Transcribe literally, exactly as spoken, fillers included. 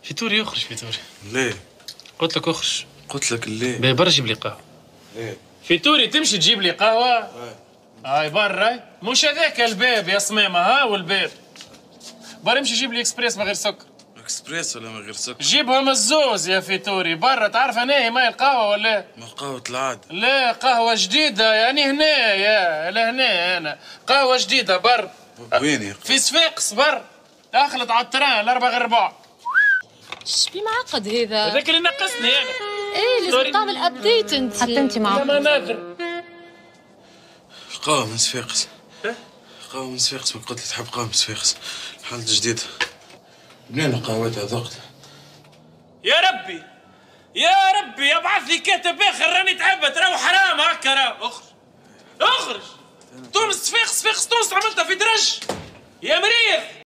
فيتوري اخرج فيتوري. ليه؟ قلت لك اخرج. قلت لك ليه؟ باهي برا جيب لي قهوه. ليه؟ فيتوري تمشي تجيب لي قهوه. هاي برا مش هذاك الباب يا صميمه. ها والباب برا امشي جيب لي اكسبريس من غير سكر. اكسبريس ولا من غير سكر؟ جيبهم الزوز يا فيتوري. برا تعرف انا هي ماي القهوه ولا؟ ما قهوة العادة. لا قهوه جديده يعني هنا يا لهنا. انا قهوه جديده برا. وين يا في صفاقس برا. اخلط على التران الاربع غير ربع. شبي معقد هذا؟ هذاك اللي نقصني انا. ايه لازم تعمل ابديت انت. حتى انت معقد. ما نادر. قهوة من صفاقس. قهوة من صفاقس. ما قلت لي تحب قهوة من صفاقس. حالة جديدة. منين قهوتها ذقت؟ يا ربي يا ربي ابعث لي كاتب اخر راني تعبت. راهو حرام هكا. راهو اخرج اخرج. تونس صفاقس صفاقس تونس عملتها في درج يا مريض.